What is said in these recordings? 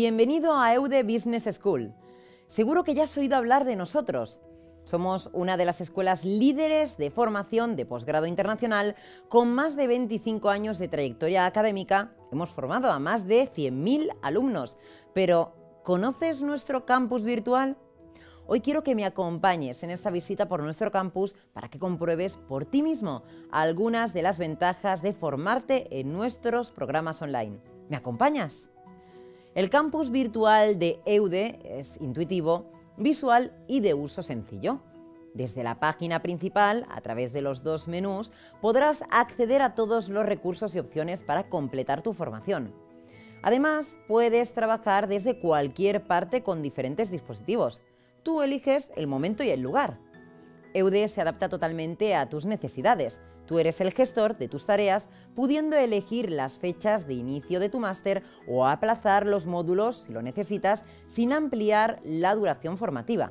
Bienvenido a EUDE Business School. Seguro que ya has oído hablar de nosotros. Somos una de las escuelas líderes de formación de posgrado internacional con más de 25 años de trayectoria académica. Hemos formado a más de 100.000 alumnos. Pero, ¿conoces nuestro campus virtual? Hoy quiero que me acompañes en esta visita por nuestro campus para que compruebes por ti mismo algunas de las ventajas de formarte en nuestros programas online. ¿Me acompañas? El campus virtual de EUDE es intuitivo, visual y de uso sencillo. Desde la página principal, a través de los dos menús, podrás acceder a todos los recursos y opciones para completar tu formación. Además, puedes trabajar desde cualquier parte con diferentes dispositivos. Tú eliges el momento y el lugar. EUDE se adapta totalmente a tus necesidades. Tú eres el gestor de tus tareas, pudiendo elegir las fechas de inicio de tu máster o aplazar los módulos si lo necesitas, sin ampliar la duración formativa.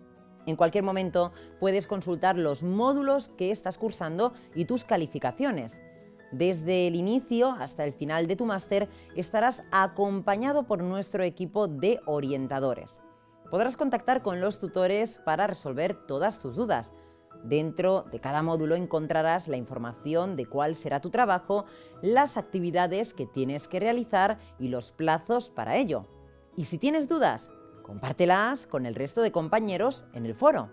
En cualquier momento puedes consultar los módulos que estás cursando y tus calificaciones. Desde el inicio hasta el final de tu máster estarás acompañado por nuestro equipo de orientadores. Podrás contactar con los tutores para resolver todas tus dudas. Dentro de cada módulo encontrarás la información de cuál será tu trabajo, las actividades que tienes que realizar y los plazos para ello. Y si tienes dudas, compártelas con el resto de compañeros en el foro.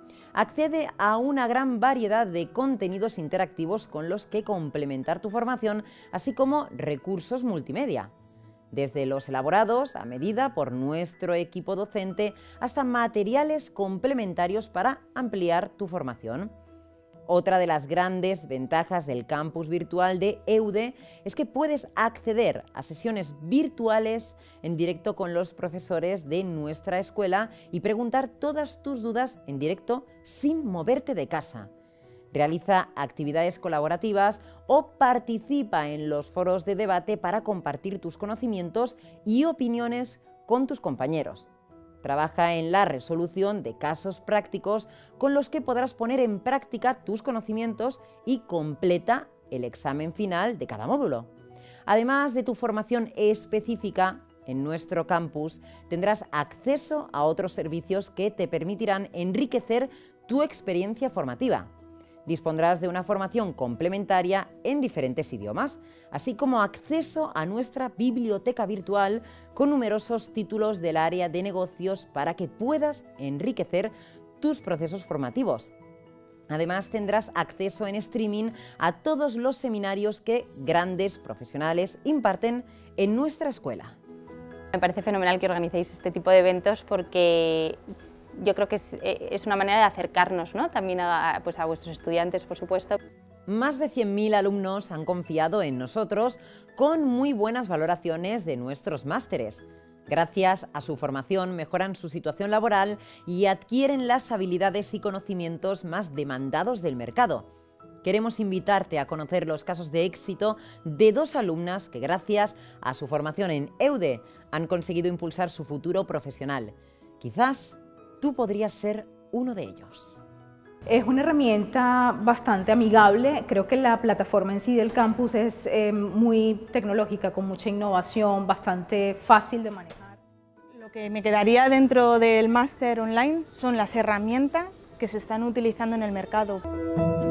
Accede a una gran variedad de contenidos interactivos con los que complementar tu formación, así como recursos multimedia. Desde los elaborados a medida por nuestro equipo docente hasta materiales complementarios para ampliar tu formación. Otra de las grandes ventajas del campus virtual de EUDE es que puedes acceder a sesiones virtuales en directo con los profesores de nuestra escuela y preguntar todas tus dudas en directo sin moverte de casa. Realiza actividades colaborativas o participa en los foros de debate para compartir tus conocimientos y opiniones con tus compañeros. Trabaja en la resolución de casos prácticos con los que podrás poner en práctica tus conocimientos y completa el examen final de cada módulo. Además de tu formación específica, en nuestro campus tendrás acceso a otros servicios que te permitirán enriquecer tu experiencia formativa. Dispondrás de una formación complementaria en diferentes idiomas, así como acceso a nuestra biblioteca virtual con numerosos títulos del área de negocios para que puedas enriquecer tus procesos formativos. Además, tendrás acceso en streaming a todos los seminarios que grandes profesionales imparten en nuestra escuela. Me parece fenomenal que organicéis este tipo de eventos porque yo creo que es una manera de acercarnos, ¿no? También a vuestros estudiantes, por supuesto. Más de 100.000 alumnos han confiado en nosotros con muy buenas valoraciones de nuestros másteres. Gracias a su formación mejoran su situación laboral y adquieren las habilidades y conocimientos más demandados del mercado. Queremos invitarte a conocer los casos de éxito de dos alumnas que gracias a su formación en EUDE han conseguido impulsar su futuro profesional. Quizás tú podrías ser uno de ellos. Es una herramienta bastante amigable. Creo que la plataforma en sí del campus es muy tecnológica, con mucha innovación, bastante fácil de manejar. Lo que me quedaría dentro del máster online son las herramientas que se están utilizando en el mercado.